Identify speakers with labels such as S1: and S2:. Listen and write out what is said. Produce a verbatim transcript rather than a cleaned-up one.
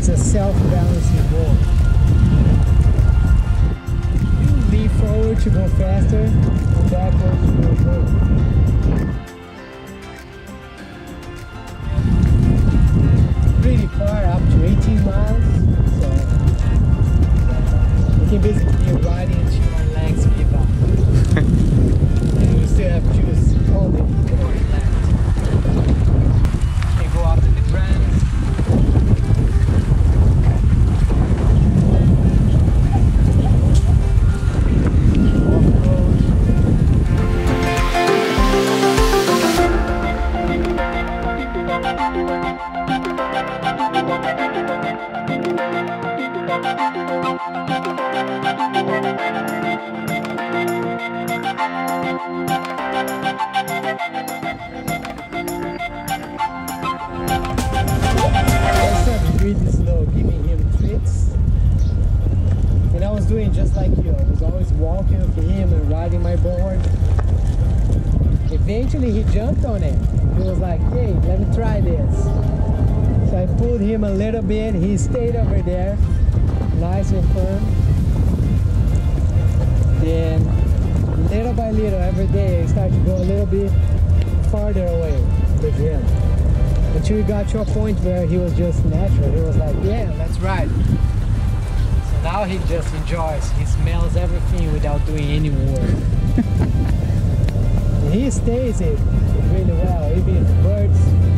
S1: a self-balancing board. You lean forward to go faster, and backwards to go slower. Pretty far, up to eighteen miles, so you can basically be riding until your legs give up. And you still have to just hold it forward left. And go up to the ground. Really slow, giving him treats, and I was doing just like you. I was always walking with him and riding my board. Eventually he jumped on it. He was like, hey, let me try this. So I pulled him a little bit. He stayed over there, nice and firm. Then little by little, every day I started to go a little bit farther away with him, until we got to a point where he was just natural. He was like, yeah, that's right. So now he just enjoys. He smells everything without doing any work. And he stays it really well. Even if birds